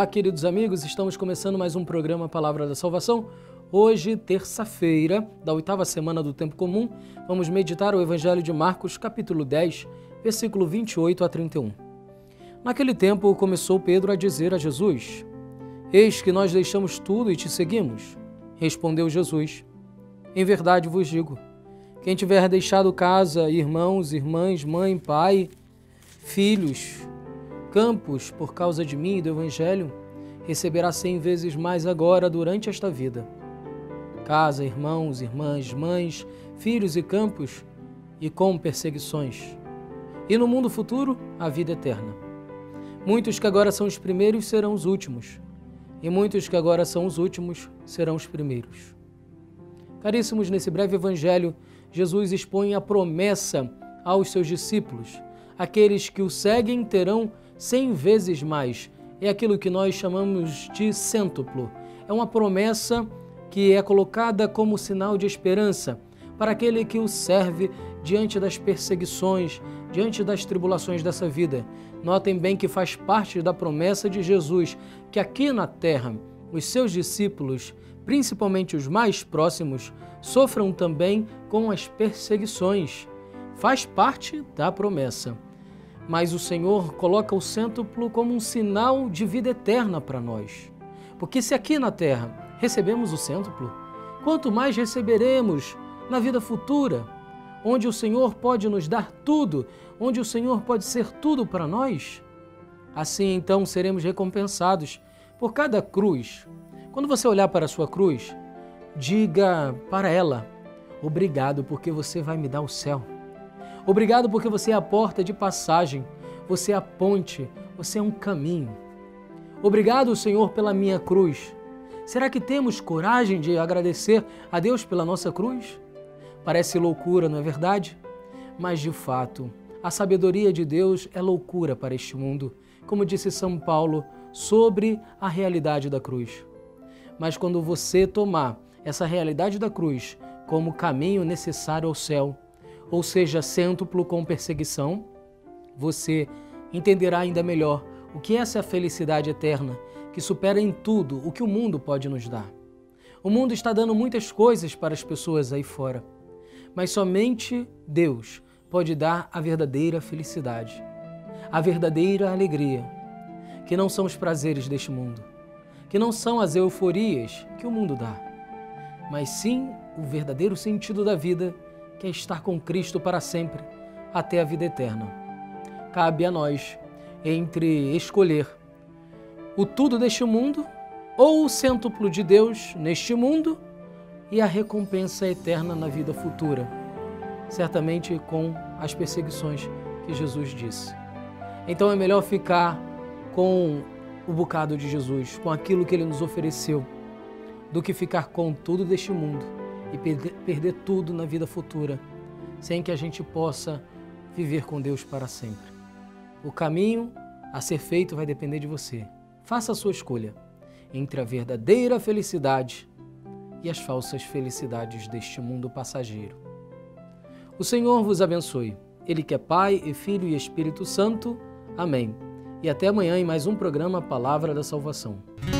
Olá, queridos amigos, estamos começando mais um programa Palavra da Salvação. Hoje, terça-feira, da 8ª semana do Tempo Comum, vamos meditar o Evangelho de Marcos, capítulo 10, versículo 28 a 31. Naquele tempo, começou Pedro a dizer a Jesus: Eis que nós deixamos tudo e te seguimos. Respondeu Jesus: Em verdade vos digo, quem tiver deixado casa, irmãos, irmãs, mãe, pai, filhos, campos, por causa de mim e do Evangelho, receberá 100 vezes mais agora durante esta vida. Casa, irmãos, irmãs, mães, filhos e campos, e com perseguições. E no mundo futuro, a vida eterna. Muitos que agora são os primeiros serão os últimos, e muitos que agora são os últimos serão os primeiros. Caríssimos, nesse breve Evangelho, Jesus expõe a promessa aos seus discípulos. Aqueles que o seguem terão 100 vezes mais. É aquilo que nós chamamos de cêntuplo. É uma promessa que é colocada como sinal de esperança para aquele que o serve diante das perseguições, diante das tribulações dessa vida. Notem bem que faz parte da promessa de Jesus que aqui na terra os seus discípulos, principalmente os mais próximos, sofram também com as perseguições. Faz parte da promessa. Mas o Senhor coloca o cêntuplo como um sinal de vida eterna para nós. Porque se aqui na terra recebemos o cêntuplo, quanto mais receberemos na vida futura, onde o Senhor pode nos dar tudo, onde o Senhor pode ser tudo para nós. Assim, então, seremos recompensados por cada cruz. Quando você olhar para a sua cruz, diga para ela: obrigado, porque você vai me dar o céu. Obrigado porque você é a porta de passagem, você é a ponte, você é um caminho. Obrigado, Senhor, pela minha cruz. Será que temos coragem de agradecer a Deus pela nossa cruz? Parece loucura, não é verdade? Mas, de fato, a sabedoria de Deus é loucura para este mundo, como disse São Paulo sobre a realidade da cruz. Mas quando você tomar essa realidade da cruz como caminho necessário ao céu, ou seja, cêntuplo com perseguição, você entenderá ainda melhor o que é essa felicidade eterna, que supera em tudo o que o mundo pode nos dar. O mundo está dando muitas coisas para as pessoas aí fora, mas somente Deus pode dar a verdadeira felicidade, a verdadeira alegria, que não são os prazeres deste mundo, que não são as euforias que o mundo dá, mas sim o verdadeiro sentido da vida, que é estar com Cristo para sempre, até a vida eterna. Cabe a nós entre escolher o tudo deste mundo ou o cêntuplo de Deus neste mundo e a recompensa eterna na vida futura, certamente com as perseguições que Jesus disse. Então é melhor ficar com o bocado de Jesus, com aquilo que Ele nos ofereceu, do que ficar com tudo deste mundo e perder tudo na vida futura, sem que a gente possa viver com Deus para sempre. O caminho a ser feito vai depender de você. Faça a sua escolha entre a verdadeira felicidade e as falsas felicidades deste mundo passageiro. O Senhor vos abençoe. Ele que é Pai e Filho e Espírito Santo. Amém. E até amanhã em mais um programa Palavra da Salvação.